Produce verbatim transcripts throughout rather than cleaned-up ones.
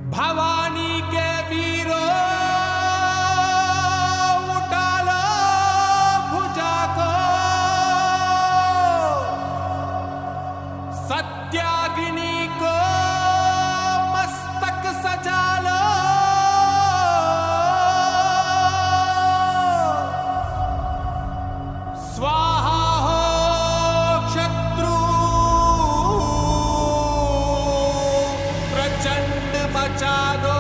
भवानी के वीरों उठा लो भुजा को, सत्याग्नि को मस्तक सजा लो, स्वाहा हो शत्रु प्रचंड मचा दो।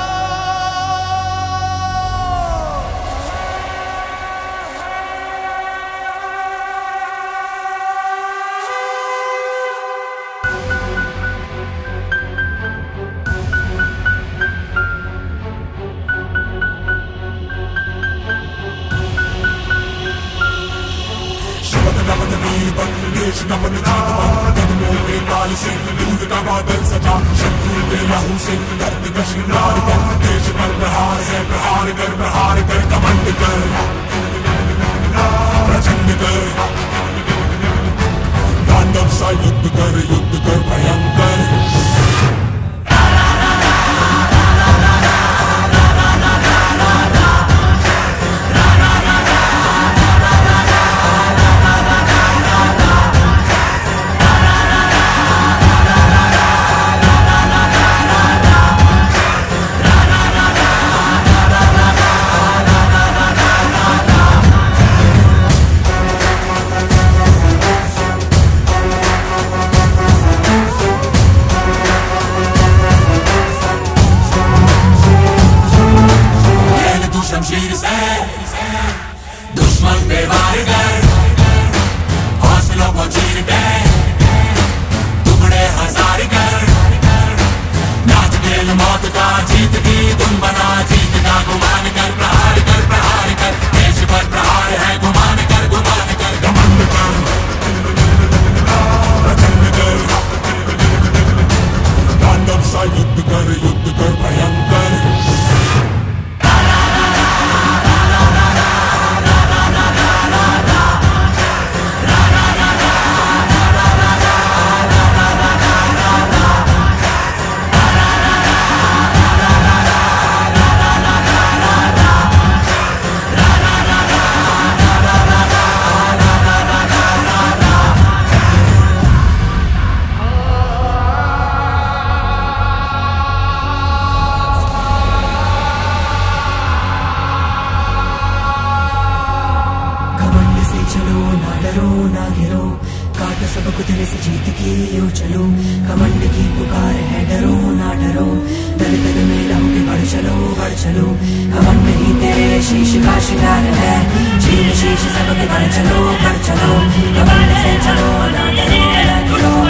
नमन वीर बन देश नमन जीत कदमों में ताल से दूध का बादल सजा, शत्रु के लहू से धरती का श्रृंगार कर, देश पर प्रहार है प्रहार कर प्रहार कर, कमंड कर प्रचंड कर, तांडव सा युद्ध कर युद्ध कर भयंकर। शमशीर से दुश्मन पे वार कर, हौसलों को चीर के टुकड़े हजार कर, नाच खेल मौत का जीत की धुन बना, जीत का गुमान कर प्रहार कर प्रहार कर, देश पर प्रहार है गुमान कर गुमान कर, घमंड कर प्रचंड कर, तांडव सा युद्ध कर युद्ध कर भयंकर। चलो ना डरो ना गिरो, काट सबको दिल से जीत की यो चलो, कमंड की पुकार है डरो ना डरो, दल दल में लहू के बढ़ चलो बढ़ चलो, कमंड ही तेरे शीश का शिकार है, शीश शीश सबके बढ़ चलो बढ़ चलो, कमंड से चलो ना डरो ना गिरो।